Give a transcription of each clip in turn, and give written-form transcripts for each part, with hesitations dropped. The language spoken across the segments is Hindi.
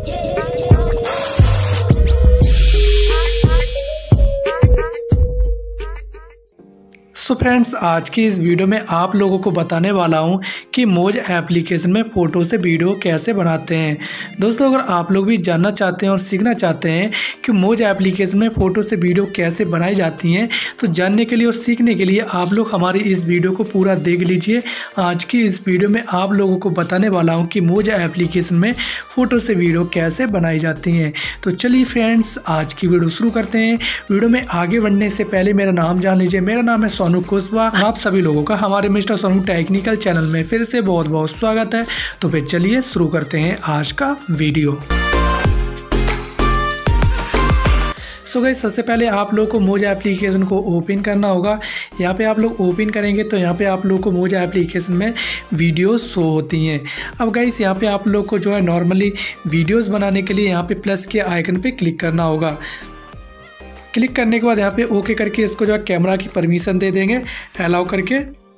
सो फ्रेंड्स, आज की इस वीडियो में आप लोगों को बताने वाला हूं कि मोज एप्लीकेशन में फ़ोटो से वीडियो कैसे बनाते हैं। दोस्तों, अगर आप लोग भी जानना चाहते हैं और सीखना चाहते हैं कि मोज एप्लीकेशन में फ़ोटो से वीडियो कैसे बनाई जाती हैं, तो जानने के लिए और सीखने के लिए आप लोग हमारी इस वीडियो को पूरा देख लीजिए। आज की इस वीडियो में आप लोगों को बताने वाला हूँ कि मोज एप्लीकेशन में फ़ोटो से वीडियो कैसे बनाई जाती हैं। तो चलिए फ्रेंड्स, आज की वीडियो शुरू करते हैं। वीडियो में आगे बढ़ने से पहले मेरा नाम जान लीजिए। मेरा नाम है सोनू कुशवाहा। आप सभी लोगों का हमारे मिस्टर सोनू टेक्निकल चैनल में फिर से बहुत बहुत स्वागत है। तो फिर चलिए शुरू करते हैं आज का वीडियो। सो गाइस, सबसे पहले आप लोग को मोज एप्लीकेशन को ओपन करना होगा। यहाँ पे आप लोग ओपन करेंगे तो यहाँ पे आप लोग को मोज एप्लीकेशन में वीडियोस शो होती हैं। अब गाइस, यहाँ पे आप लोग को जो है नॉर्मली वीडियोस बनाने के लिए यहाँ पे प्लस के आइकन पे क्लिक करना होगा। क्लिक करने के बाद यहाँ पे ओके करके इसको जो है कैमरा की परमिशन दे देंगे, अलाउ करके।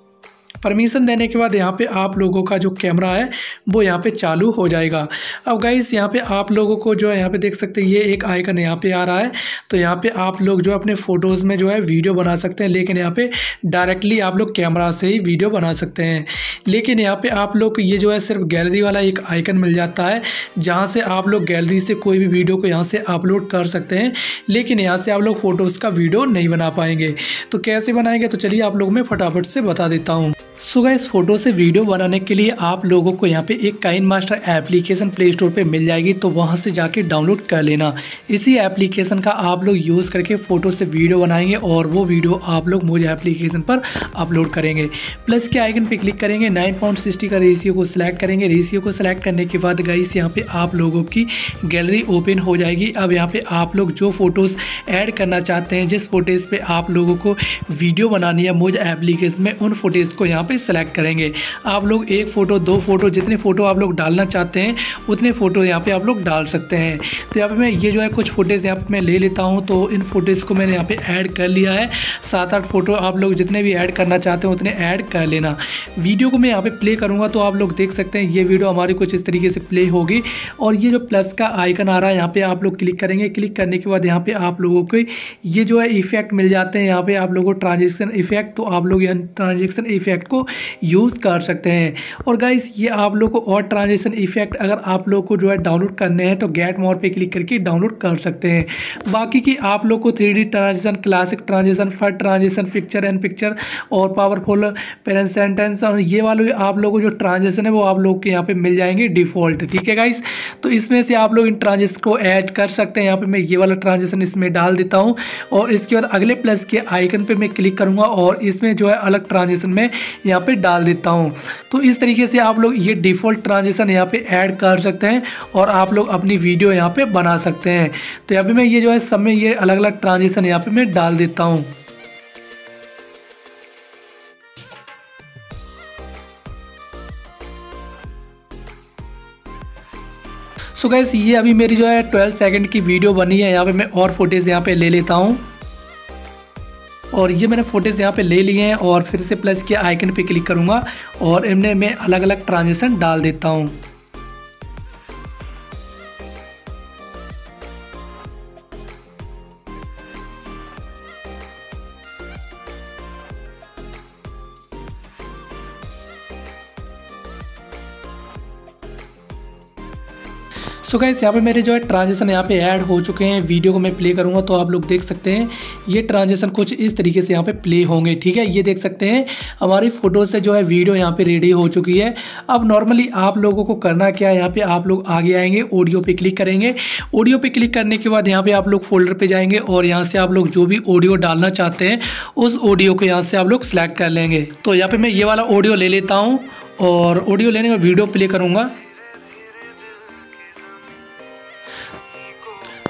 परमिशन देने के बाद यहाँ पे आप लोगों का जो कैमरा है वो यहाँ पे चालू हो जाएगा। अब गाइस, यहाँ पे आप लोगों को जो है यहाँ पे देख सकते हैं, ये एक आइकन यहाँ पे आ रहा है। तो यहाँ पे आप लोग जो अपने फ़ोटोज़ में जो है वीडियो बना सकते हैं, लेकिन यहाँ पे डायरेक्टली आप लोग कैमरा से ही वीडियो बना सकते हैं। लेकिन यहाँ पे आप लोग को ये जो है सिर्फ गैलरी वाला एक आइकन मिल जाता है, जहाँ से आप लोग गैलरी से कोई भी वीडियो को यहाँ से अपलोड कर सकते हैं, लेकिन यहाँ से आप लोग फ़ोटोज़ का वीडियो नहीं बना पाएंगे। तो कैसे बनाएंगे, तो चलिए आप लोग मैं फटाफट से बता देता हूँ। सो गाइस, फ़ोटो से वीडियो बनाने के लिए आप लोगों को यहाँ पे एक काइनमास्टर एप्लीकेशन प्ले स्टोर पे मिल जाएगी, तो वहाँ से जाके डाउनलोड कर लेना। इसी एप्लीकेशन का आप लोग यूज़ करके फ़ोटो से वीडियो बनाएंगे और वो वीडियो आप लोग मोज एप्लीकेशन पर अपलोड करेंगे। प्लस के आइकन पे क्लिक करेंगे, 9:60 का रेशियो को सिलेक्ट करेंगे। रेशियो को सिलेक्ट करने के बाद गाइस, यहाँ पे आप लोगों की गैलरी ओपन हो जाएगी। अब यहाँ पे आप लोग जो फ़ोटोज़ ऐड करना चाहते हैं, जिस फोटेज़ पे आप लोगों को वीडियो बनानी है मोज एप्लीकेशन में, उन फोटेज़ को यहाँ पे सेलेक्ट करेंगे। आप लोग एक फ़ोटो, दो फोटो, जितने फ़ोटो आप लोग डालना चाहते हैं उतने फ़ोटो यहाँ पे आप लोग डाल सकते हैं। तो यहाँ पे मैं ये जो है कुछ फोटेज़ यहाँ पे मैं ले लेता हूँ। तो इन फोटेज़ को मैंने यहाँ पे ऐड कर लिया है। 7-8 फ़ोटो आप लोग जितने भी ऐड करना चाहते हैं उतने ऐड कर लेना। वीडियो को मैं यहाँ पे प्ले करूँगा तो आप लोग देख सकते हैं ये वीडियो हमारी कुछ इस तरीके से प्ले होगी। और ये जो प्लस का आइकन आ रहा है, यहाँ पे आप लोग क्लिक करेंगे। क्लिक करने के बाद यहाँ पे आप लोगों को ये जो है इफेक्ट मिल जाते हैं। यहाँ पे आप लोगों को ट्रांजेक्शन इफेक्ट, तो आप लोग यहाँ ट्रांजेक्शन इफेक्ट को यूज़ कर सकते हैं। और गाइस, ये आप लोग को और ट्रांजिशन इफेक्ट अगर आप लोग को जो है डाउनलोड करने हैं तो गेट मोर पे क्लिक करके डाउनलोड कर सकते हैं। बाकी की आप लोग को 3D ट्रांजिशन, क्लासिक ट्रांजिशन, फट ट्रांजिशन, पिक्चर एंड पिक्चर और पावरफुल पेरेंट सेंटेंस, और ये वाले आप लोगों को जो ट्रांजिशन है वो आप लोग के यहाँ पे मिल जाएंगे डिफ़ॉल्ट। ठीक है गाइस, तो इसमें से आप लोग इन ट्रांजिशन को ऐड कर सकते हैं। यहाँ पे मैं ये वाला ट्रांजिशन इसमें डाल देता हूँ और इसके बाद अगले प्लस के आइकन पे मैं क्लिक करूँगा और इसमें जो है अलग ट्रांजिशन में यहाँ पे डाल देता हूँ। तो इस तरीके से आप लोग ये डिफ़ॉल्ट ट्रांजिशन यहाँ पे ऐड कर सकते हैं और आप लोग अपनी वीडियो यहाँ पे बना सकते हैं। तो यहाँ पे मैं ये जो है सब में ये अलग अलग ट्रांजिशन यहाँ पे मैं डाल देता हूँ। सो गाइस, ये अभी मेरी जो है 12 सेकंड की वीडियो बनी है। यहाँ पे मैं और फुटेज यहाँ पे ले लेता हूँ और ये मैंने फोटेज यहाँ पे ले लिए हैं और फिर से प्लस के आइकन पे क्लिक करूँगा और इनमें मैं अलग अलग ट्रांजिशन डाल देता हूँ। सो गाइस, यहाँ पे मेरे जो है ट्रांजिशन यहाँ पे ऐड हो चुके हैं। वीडियो को मैं प्ले करूँगा तो आप लोग देख सकते हैं ये ट्रांजिशन कुछ इस तरीके से यहाँ पे प्ले होंगे। ठीक है, ये देख सकते हैं हमारी फ़ोटो से जो है वीडियो यहाँ पे रेडी हो चुकी है। अब नॉर्मली आप लोगों को करना क्या है, यहाँ पे आप लोग आगे आएंगे, ऑडियो पे क्लिक करेंगे। ऑडियो पे क्लिक करने के बाद यहाँ पे आप लोग फोल्डर पे जाएंगे और यहाँ से आप लोग जो भी ऑडियो डालना चाहते हैं उस ऑडियो को यहाँ से आप लोग सेलेक्ट कर लेंगे। तो यहाँ पे मैं ये वाला ऑडियो ले लेता हूँ और ऑडियो लेने का वीडियो प्ले करूँगा।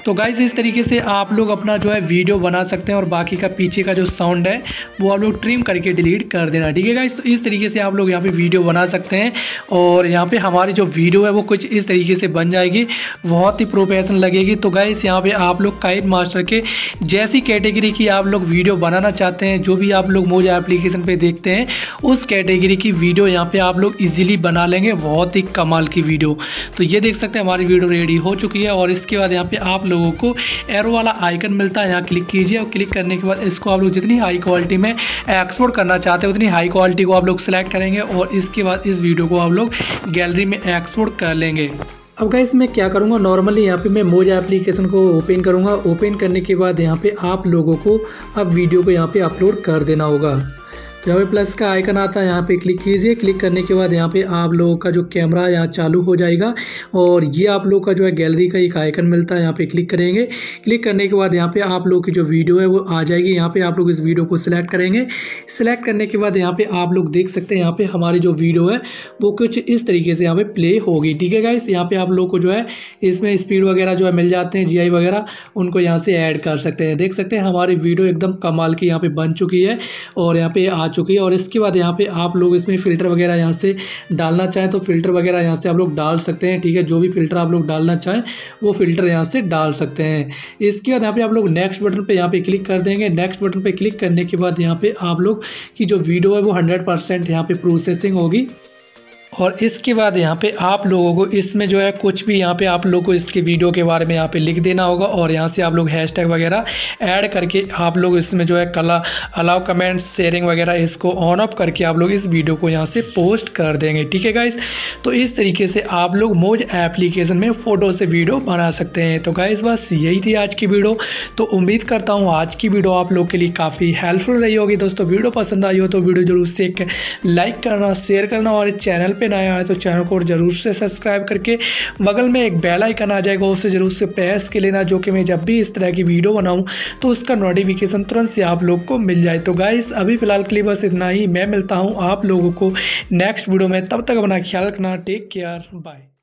तो गाइस इस तरीके से आप लोग अपना जो है वीडियो बना सकते हैं और बाकी का पीछे का जो साउंड है वो आप लोग ट्रिम करके डिलीट कर देना, ठीक है गाइस। तो इस तरीके से आप लोग यहाँ पे वीडियो बना सकते हैं और यहाँ पे हमारी जो वीडियो है वो कुछ इस तरीके से बन जाएगी, बहुत ही प्रोफेशनल लगेगी। तो गाइस यहाँ पे आप लोग काइन मास्टर के जैसी कैटेगरी की आप लोग वीडियो बनाना चाहते हैं, जो भी आप लोग मोजा एप्लीकेशन पे देखते हैं उस कैटेगरी की वीडियो यहाँ पे आप लोग इजीली बना लेंगे, बहुत ही कमाल की वीडियो। तो ये देख सकते हैं हमारी वीडियो रेडी हो चुकी है और इसके बाद यहाँ पे आप लोगों को एरो वाला आइकन मिलता है, यहाँ क्लिक कीजिए और क्लिक करने के बाद इसको आप लोग जितनी हाई क्वालिटी में एक्सपोर्ट करना चाहते हैं उतनी हाई क्वालिटी को आप लोग सेलेक्ट करेंगे और इसके बाद इस वीडियो को आप लोग गैलरी में एक्सपोर्ट कर लेंगे। अब गाइस मैं क्या करूँगा, नॉर्मली यहाँ पे मैं मोजा एप्लीकेशन को ओपन करूँगा। ओपन करने के बाद यहाँ पे आप लोगों को अब वीडियो को यहाँ पे अपलोड कर देना होगा। तो यहाँ पे प्लस का आइकन आता है, यहाँ पे क्लिक कीजिए। क्लिक करने के बाद यहाँ पे आप लोगों का जो कैमरा यहाँ चालू हो जाएगा और ये आप लोगों का जो है गैलरी का एक आइकन मिलता है, यहाँ पे क्लिक करेंगे। क्लिक करने के बाद यहाँ पे आप लोगों की जो वीडियो है वो आ जाएगी। यहाँ पे आप लोग इस वीडियो को सिलेक्ट करेंगे। सिलेक्ट करने के बाद यहाँ पे आप लोग देख सकते हैं यहाँ पे हमारी जो वीडियो है वो कुछ इस तरीके से यहाँ पे प्ले होगी, ठीक है गाइस। यहाँ पे आप लोग को जो है इसमें स्पीड वगैरह जो है मिल जाते हैं, GI वगैरह, उनको यहाँ से ऐड कर सकते हैं। देख सकते हैं हमारी वीडियो एकदम कमाल की यहाँ पे बन चुकी है और यहाँ पे आ चुकी है। और इसके बाद यहाँ पे आप लोग इसमें फ़िल्टर वगैरह यहाँ से डालना चाहें तो फ़िल्टर वगैरह यहाँ से आप लोग डाल सकते हैं, ठीक है। जो भी फ़िल्टर आप लोग डालना चाहें वो फ़िल्टर यहाँ से डाल सकते हैं। इसके बाद यहाँ पे आप लोग नेक्स्ट बटन पे यहाँ पे क्लिक कर देंगे। नेक्स्ट बटन पे क्लिक करने के बाद यहाँ पे आप लोग की जो वीडियो है वो 100% यहाँ पे प्रोसेसिंग होगी और इसके बाद यहाँ पे आप लोगों को इसमें जो है कुछ भी यहाँ पे आप लोगों को इसके वीडियो के बारे में यहाँ पे लिख देना होगा और यहाँ से आप लोग हैशटैग वगैरह ऐड करके आप लोग इसमें जो है अलाउ कमेंट्स शेयरिंग वगैरह इसको ऑन ऑफ करके आप लोग इस वीडियो को यहाँ से पोस्ट कर देंगे, ठीक है गाइस। तो इस तरीके से आप लोग मोज एप्लीकेशन में फ़ोटो से वीडियो बना सकते हैं। तो गाइस बस यही थी आज की वीडियो। तो उम्मीद करता हूँ आज की वीडियो आप लोग के लिए काफ़ी हेल्पफुल रही होगी। दोस्तों वीडियो पसंद आई हो तो वीडियो जरूर से एक लाइक करना, शेयर करना और चैनल पे नया है तो चैनल को जरूर से सब्सक्राइब करके बगल में एक बेल आइकन आ जाएगा, उससे जरूर से प्रेस के लेना, जो कि मैं जब भी इस तरह की वीडियो बनाऊं तो उसका नोटिफिकेशन तुरंत से आप लोग को मिल जाए। तो गाइस अभी फिलहाल के लिए बस इतना ही। मैं मिलता हूं आप लोगों को नेक्स्ट वीडियो में, तब तक अपना ख्याल रखना। Take care, bye.